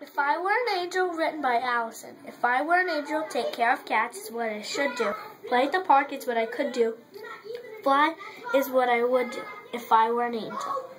If I were an angel, written by Allison. If I were an angel, take care of cats is what I should do. Play at the park is what I could do. Fly is what I would do if I were an angel.